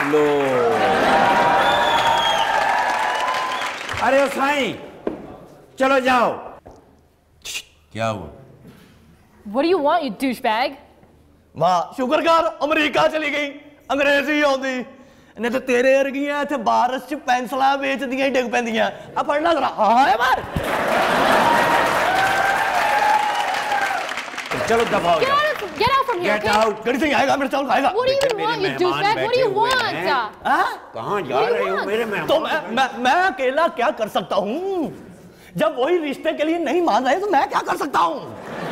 लो। अरे ओ साईं, चलो जाओ। क्या हुआ? What do you want, you douchebag? वाह, शुक्र कर अमेरिका चली गई, अंग्रेजी आउंदी। नहीं तो तेरे वर्गियां इत्थे बारिश च पेंसिलां बेचदियां ही डिग पैंदियां। आ पढ़ना जरा, हाय मार। चलो दफा हो जाओ। Get out from here, Get okay? out। गड़ी सिंह आएगा, मेरे चावल खाएगा। What do you even want, you douchebag? What do you want? कहाँ जा रहे हो मेरे मेहमान? तो मैं अकेला क्या कर सकता हूँ? जब वही रिश्ते के लिए नहीं मान रहे तो मैं क्या कर सकता हूँ?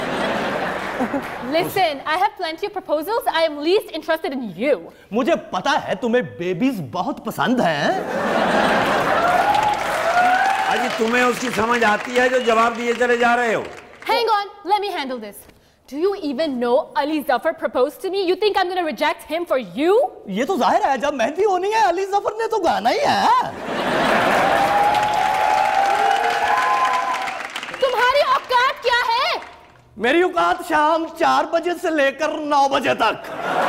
Listen, I have plenty of proposals. I am least interested in you. मुझे पता है तुम्हें बेबीज बहुत पसंद हैं। अजी तुम्हें उसकी समझ आती है जो जवाब दिए चले जा रहे हो? Hang on, let me handle this. Do you even know Ali Zafar proposed to me? You think I'm going to reject him for you? ये तो जाहिर है, जब मेहंदी होनी है अली जफर ने तो गाना ही है। तुम्हारी औकात क्या है? मेरी औकात शाम 4 बजे से लेकर 9 बजे तक।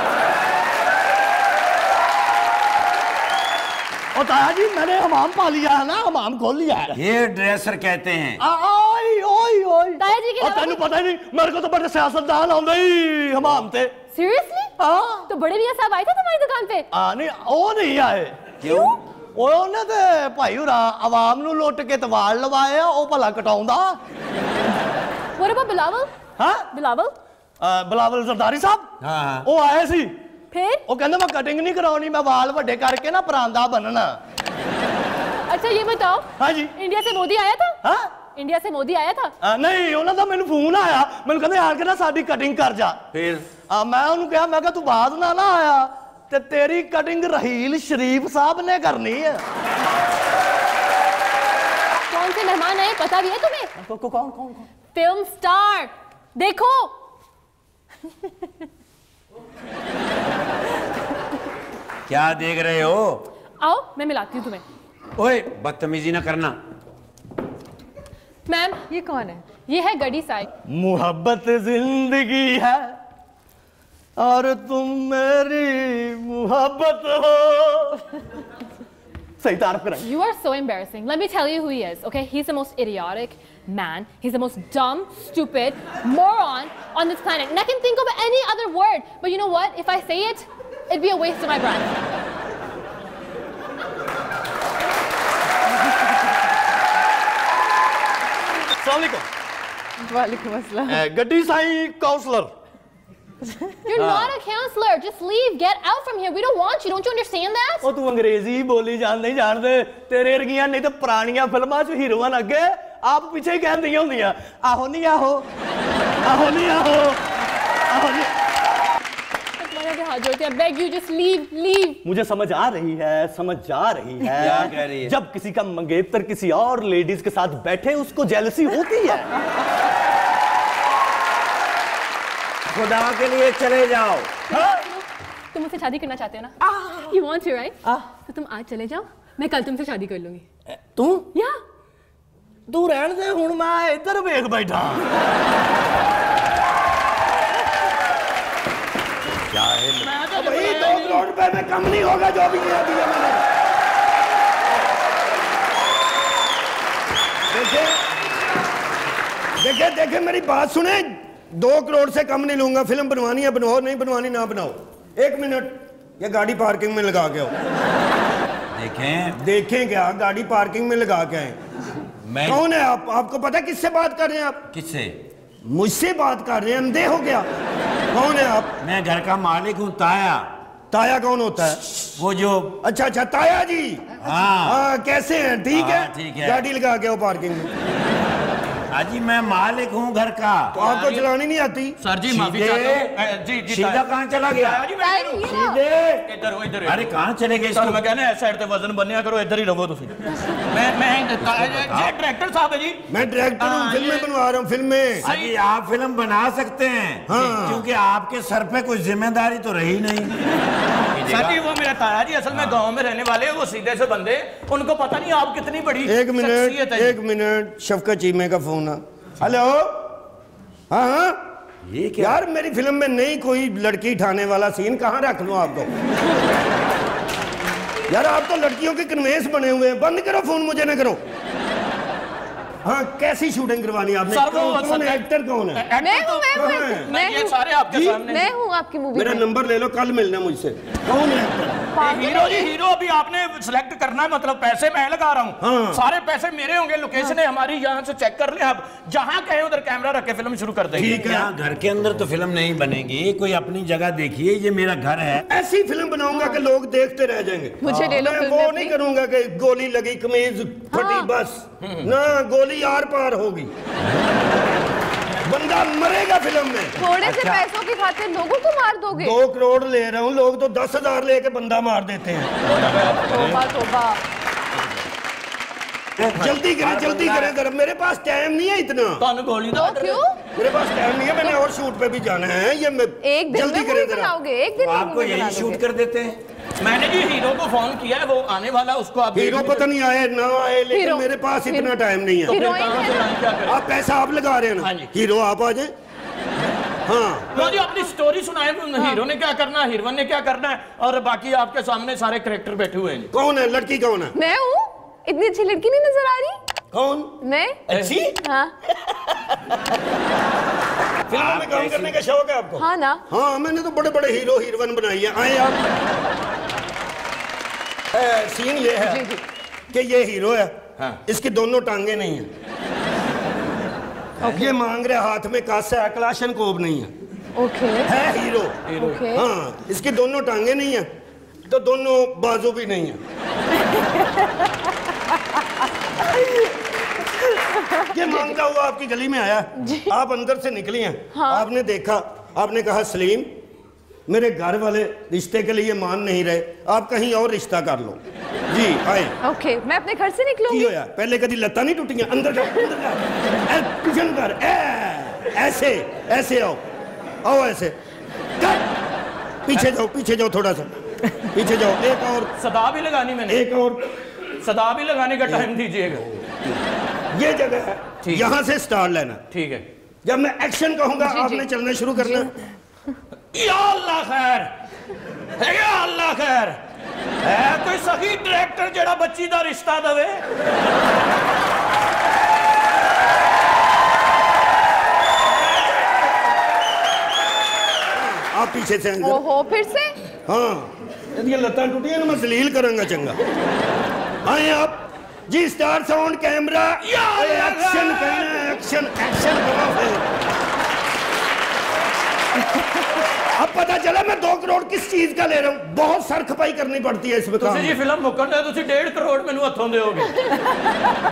और ताया जी मैंने हमाम पा लिया है ना, हमाम खोल लिया है। ये ड्रेसर कहते हैं। ओए ओए ओए। ताया जी के तेन पता नहीं, मेरे को तो बड़े सियासतदान आउंदे ही हमाम ते। Seriously? हाँ। तो बड़े भैया साहब आए थे तुम्हारी दुकान पे? नहीं, वो नहीं आए। क्यों? ਉਹਨੇ ਤੇ ਭਾਈ ਹੋਰਾ ਆਵਾਮ ਨੂੰ ਲੁੱਟ ਕੇ ਤੇ ਵਾਲ ਲਵਾਏ ਆ, ਉਹ ਭਲਾ ਕਟਾਉਂਦਾ। What about Bilawal? ਹਾਂ Bilawal? ਬਿਲਾਵਲ ਜ਼ਰਦਾਰੀ ਸਾਹਿਬ, ਹਾਂ ਉਹ ਆਏ ਸੀ। फिर? ਉਹ ਕਹਿੰਦੇ ਮੈਂ ਕਟਿੰਗ ਨਹੀਂ ਕਰਾਉਣੀ, ਮੈਂ ਵਾਲ ਵੱਡੇ ਕਰਕੇ ਨਾ ਪਰਾਂਦਾ ਬੰਨਣਾ। अच्छा ये बताओ, हाँ जी, इंडिया से मोदी आया था? हाँ इंडिया से मोदी आया था? नहीं, ਉਹਨਾਂ ਦਾ ਮੈਨੂੰ ਫੋਨ ਆਇਆ, ਮੈਨੂੰ ਕਹਿੰਦੇ ਆਣ ਕੇ ਨਾ ਸਾਡੀ ਕਟਿੰਗ ਕਰ ਜਾ। फिर ਮੈਂ ਉਹਨੂੰ ਕਿਹਾ, ਮੈਂ ਕਿਹਾ ਤੂੰ ਬਾਅਦ ਨਾ ਆਇਆ ਤੇ ਤੇਰੀ ਕਟਿੰਗ ਰਹੀਲ शरीफ साहब ने करनी है। कौन से मेहमान आए पता भी है तुम्हें? कौन कौन? फिल्म स्टार, देखो। क्या देख रहे हो? आओ मैं मिलाती हूँ तुम्हें। ओए बदतमीजी ना करना। मैम ये कौन है? ये है गडी साई। मोहब्बत जिंदगी है और तुम मेरी मोहब्बत हो। सही तारीफ करें। You are so embarrassing. Let me tell you who he is, okay? He's the most idiotic man. He's the most dumb, stupid moron on this planet. And I can think of any other word. But you know what? If I say it, it'd be a waste of my breath. अस्सलामुअलैकुम। वालेकुम अस्सलाम। Gaddi Sai counsellor. You're not a counselor. Just leave. Get out from here. We don't want you. Don't you understand that? ਉਹ ਤੂੰ ਅੰਗਰੇਜ਼ੀ ਬੋਲੀ ਨਹੀਂ ਜਾਣਦੇ, ਤੇਰੇ ਵਰਗੀਆਂ ਨਹੀਂ ਤਾਂ ਪੁਰਾਣੀਆਂ ਫਿਲਮਾਂ 'ਚ ਹੀਰੋਇਨ ਅੱਗੇ ਆਪ ਪਿੱਛੇ ਹੀ ਕਹਿੰਦੀਆਂ ਹੁੰਦੀਆਂ, ਆਹੋ ਨਹੀਂ ਆਹੋ, ਆਹੋ ਨਹੀਂ ਆਹੋ, ਆਹੋ नहीं। हाथ जोड़ते हैं, beg you, just leave, leave. मुझे समझ आ रही है, समझ आ रही है। क्या कह रही है? जब किसी का मंगेतर किसी और लेडीज के साथ बैठे उसको जेलसी होती है। खुदा के लिए चले जाओ। तुम मुझसे शादी करना चाहते हो ना? You want to, right? तो तुम आज चले जाओ, मैं कल तुमसे शादी कर लूंगी। तू या तू रहने दे, हुण मैं इधर वेख बैठा। भाई 2 करोड़ रुपए में कम नहीं होगा जो भी दिया मैंने। देखे देखे मेरी बात सुने, 2 करोड़ से कम नहीं लूंगा। फिल्म बनवानी है बनाओ, नहीं बनवानी ना बनाओ। 1 मिनट, ये गाड़ी पार्किंग में लगा के आओ। देखें क्या? गाड़ी पार्किंग में लगा के आए। कौन है आप? आपको पता है किससे बात कर रहे हैं आप? किससे? मुझसे बात कर रहे हैं, अंधे हो गया? कौन है आप? मैं घर का मालिक हूँ, ताया। ताया कौन होता है? वो जो अच्छा ताया जी। हाँ कैसे हैं? ठीक है, ठीक है। गाड़ी लगा के आओ पार्किंग में। हाजी मैं मालिक हूँ घर का। तो आपको चलानी नहीं आती? सर जी माफी चाहता हूँ। जी जी सीधा कहाँ चला गया? सीधे इधर हो, इधर। अरे कहाँ चले गए? सर मैं कहना इस साइड ते वजन बनया करो, इधर ही रहो तुम। मैं डायरेक्टर साहब है जी। मैं डायरेक्टर हूँ, फिल्में बनवा रहा हूँ, फिल्में। हाजी आप फिल्म बना सकते हैं, क्योंकि आपके सर पे कोई जिम्मेदारी तो रही नहीं। सर जी वो मेरा ताया जी असल में गांव में रहने वाले, वो सीधे से बंदे, उनको पता नहीं आप कितनी बड़ी शख्सियत है। 1 मिनट, शफकत चीमे का फोन है। हेलो, हाँ ये क्या? यार मेरी फिल्म में नहीं कोई लड़की उठाने वाला सीन, कहाँ रख लूं आपको? यार आप तो लड़कियों के कन्वेंस बने हुए हैं, बंद करो फोन, मुझे ना करो। हाँ, कैसी शूटिंग करवानी है आपने? सर, वो कौन है एक्टर, कौन है? मैं ये सारे आपके सामने। मैं हूँ आपकी मूवी मेरा में। नंबर ले लो, कल मिलना मुझसे। कौन है एक्टर? हीरो जी, हीरो अभी आपने सिलेक्ट करना है, मतलब पैसे मैं लगा रहा हूँ। हाँ। सारे पैसे मेरे होंगे, लोकेशन है हमारी, यहाँ से चेक कर ले आप, जहाँ कहे उधर कैमरा रख के फिल्म शुरू कर देंगे। ठीक है। यहाँ घर के अंदर तो फिल्म नहीं बनेगी, कोई अपनी जगह देखिए, ये मेरा घर है। ऐसी फिल्म बनाऊंगा कि लोग देखते रह जाएंगे। मुझे ले लो मैं फिल्म वो में नहीं अपनी। करूंगा कि गोली लगी, कमीज फटी, बस ना, गोली आर पार होगी, बंदा मरेगा फिल्म में। थोड़े से पैसों की खातिर लोगों को मार दोगे? 2 करोड़ ले रहा हूँ, लोग तो 10,000 लेके बंदा मार देते हैं। तौबा तौबा। जल्दी करें, जल्दी करें जरा, मेरे पास टाइम नहीं है इतना। तो गोली तो क्यों? मेरे पास टाइम नहीं है, मैंने और शूट पे भी जाना है। ये मैं एक दिन जल्दी में करें मूवी जरा। बनाओगे? एक दिन में आपको मूवी यही बना शूट दोगे? कर देते हैं। मैंने जी हीरो को फोन किया है, वो आने वाला, उसको आप हीरो पता नहीं आए ना आए, लेकिन हीरो। मेरे पास इतना टाइम नहीं है। हीरोइन है ना? क्या करें? आप पैसा आप लगा रहे हैं हाँ ना, जी। हीरो आप आ जाए। हाँ, लो जी, अपनी स्टोरी सुनाए, हीरो ने क्या करना है, हीरोइन ने क्या करना है, और बाकी आपके सामने सारे कैरेक्टर बैठे हुए हैं। कौन है लड़की, कौन है? मैं हूँ। इतनी अच्छी लड़की नहीं नजर आ रही? कौन? मैं। अच्छी? हाँ फिल्मों में काम करने का शौक है आपको? हाँ ना। हाँ, मैंने तो बड़े बड़े हीरो हीरोइन बनाई है। आए आप। सीन ये है जी, जी। कि ये हीरो है, हाँ। इसकी दोनों टांगे नहीं है। ये मांग रहे हाथ में कासा है, कलाशनकोव नहीं है, ओके है हीरो। ओके। हाँ, इसकी दोनों टांगे नहीं है, तो दोनों बाजू भी नहीं है। ये मांगता हुआ आपकी गली में आया, आप अंदर से निकली हैं। हाँ। आपने देखा, आपने कहा सलीम, मेरे घर वाले रिश्ते के लिए मान नहीं रहे, आप कहीं और रिश्ता कर लो। जी आए। ओके, मैं अपने घर से निकलूंगी। की होया? पहले कभी लत्ता नहीं टूटियां? अंदर जाओ, अंदर जाओ, ट्यूशन कर, ऐसे ऐसे आओ, आओ ऐसे, पीछे जाओ, पीछे जाओ, थोड़ा सा पीछे जाओ। एक और सदा भी लगानी मैंने, एक और सदा भी लगाने का टाइम दीजिएगा। ये जगह है, ठीक। यहाँ से स्टार्ट लेना। ठीक है, जब मैं एक्शन कहूंगा जी, आपने जी। चलना शुरू करना। या अल्लाह खैर है, या अल्लाह खैर है, कोई सही डायरेक्टर जेड़ा बच्ची दा रिश्ता दवे। आप पीछे से आएंगे। ओहो, फिर से? हाँ, यदि लत्ता टूटियां ना मैं जलील करूंगा चंगा। आए आप जी, स्टार साउंड कैमरा, एक्शन करना है, एक्शन एक्शन करो फिर। अब पता चला मैं 2 करोड़ किस चीज का ले रहा हूँ। बहुत सर खपाई करनी पड़ती है इसमें। ਤੁਸੀਂ ਜੀ ਫਿਲਮ ਮੁੱਕਣ ਦੇ ਤੁਸੀਂ 1.5 ਕਰੋੜ ਮੈਨੂੰ ਹੱਥੋਂ ਦਿਓਗੇ।